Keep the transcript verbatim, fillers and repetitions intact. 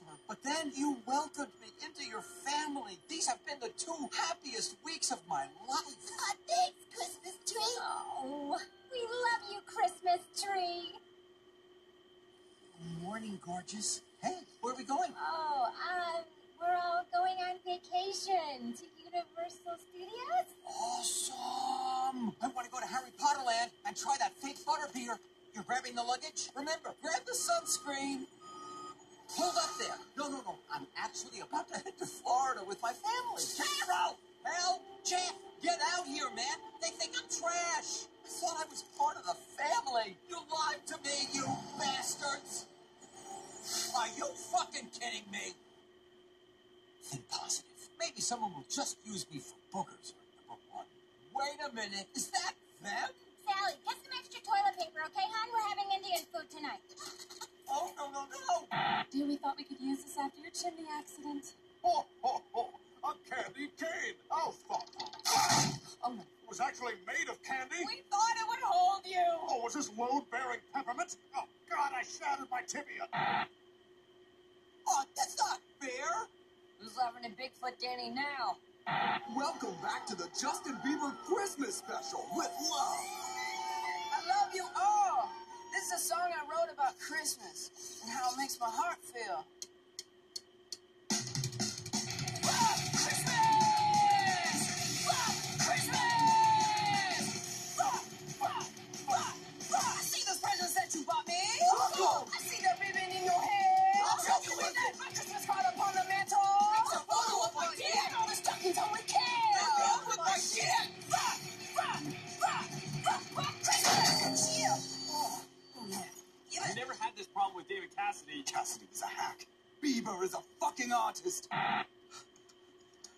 her. But then you welcomed me into your family. These have been the two happiest weeks of my life. Uh, thanks, Christmas tree. Oh, we love you, Christmas tree. Good morning, gorgeous. Hey, where are we going? Oh, um, we're all going on vacation to Universal Studios. Awesome! I want to go to Harry Potter Land and try that fake butterbeer. You're grabbing the luggage? Remember, grab the sunscreen. Hold up there. No, no, no. I'm actually about to head to Florida with my family. Carol! Hell, Jeff, get out here, man. They think I'm trash. I thought I was part of the family. You lied to me, you bastards. Are you fucking kidding me? Think positive. Maybe someone will just use me for boogers. Number one. Wait a minute. Is that them? Sally, get some extra toilet paper, okay, hon? We're having Indian food tonight. Oh, no, no, no. Dear, we thought we could use this after your chimney accident. Oh, oh, oh, a candy cane. Oh, fuck. Oh, no. It was actually made of candy. We thought it would hold you. Oh, was this load-bearing peppermint? Oh, God, I shattered my tibia. Oh, that's not fair. Who's loving a Bigfoot Danny now? Welcome back to the Justin Bieber Christmas special with love. I love you all. This is a song I wrote about Christmas and how it makes my heart feel. Love Christmas! Love Christmas! Love, love, love, love. I see those presents that you bought me. Uncle! I see the ribbon in your hair. I'll tell you with what. that my Christmas card up on the mantle. It's a photo of my Yeah, dad. all the stockings on with care. What's wrong with my shit? Rock, rock, rock, rock, rock, Christmas! Yeah. Oh, oh yeah. Yeah. I never had this problem with David Cassidy. Cassidy is a hack. Bieber is a fucking artist.